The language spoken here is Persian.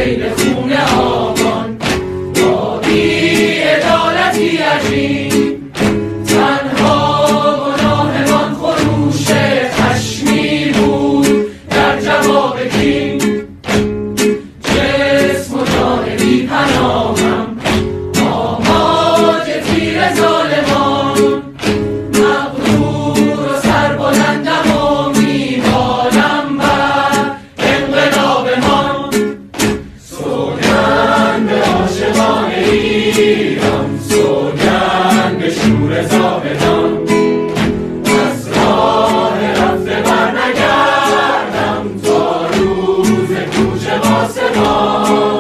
سیل خون آبان با بی‌عدالتی عجیب، تنها گناهمان خروش خشمی بود در جواب کین. جسم و جان بی پناهم آماج تیر ظالمان، مغرور و سربلندم و میمالم بر انقلابمان. سوگند به عاشقان ایران، سوگند به شور زاهدان، از راه رفته برنگردم تا روز کوچ قاسمان.